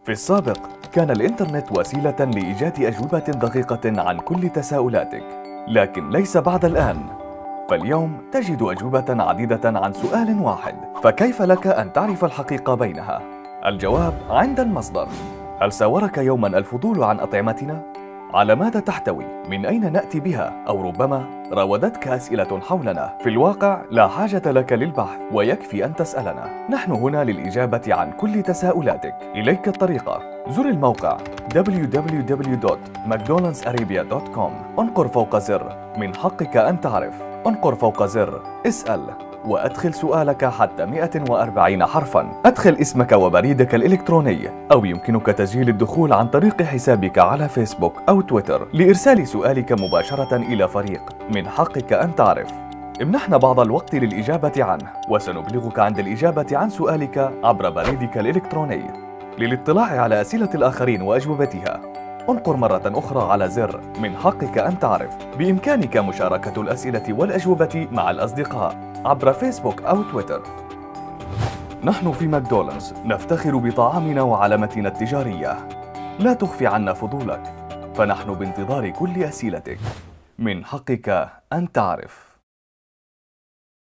في السابق كان الإنترنت وسيلة لإيجاد أجوبة دقيقة عن كل تساؤلاتك، لكن ليس بعد الآن. فاليوم تجد أجوبة عديدة عن سؤال واحد، فكيف لك أن تعرف الحقيقة بينها؟ الجواب عند المصدر. هل ساورك يوما الفضول عن أطعمتنا؟ على ماذا تحتوي؟ من أين نأتي بها؟ أو ربما راودتك أسئلة حولنا. في الواقع لا حاجة لك للبحث، ويكفي أن تسألنا. نحن هنا للإجابة عن كل تساؤلاتك. إليك الطريقة: زر الموقع www.mcdonaldsarabia.com. انقر فوق زر من حقك أن تعرف. انقر فوق زر اسأل، وأدخل سؤالك حتى 140 حرفاً. أدخل اسمك وبريدك الإلكتروني، أو يمكنك تسجيل الدخول عن طريق حسابك على فيسبوك أو تويتر لإرسال سؤالك مباشرة إلى فريق من حقك أن تعرف. امنحنا بعض الوقت للإجابة عنه، وسنبلغك عند الإجابة عن سؤالك عبر بريدك الإلكتروني. للاطلاع على أسئلة الآخرين وأجوبتها، انقر مرة أخرى على زر من حقك أن تعرف. بإمكانك مشاركة الأسئلة والأجوبة مع الأصدقاء عبر فيسبوك أو تويتر. نحن في ماكدونالدز نفتخر بطعامنا وعلامتنا التجارية. لا تخفي عنا فضولك، فنحن بانتظار كل أسئلتك. من حقك أن تعرف.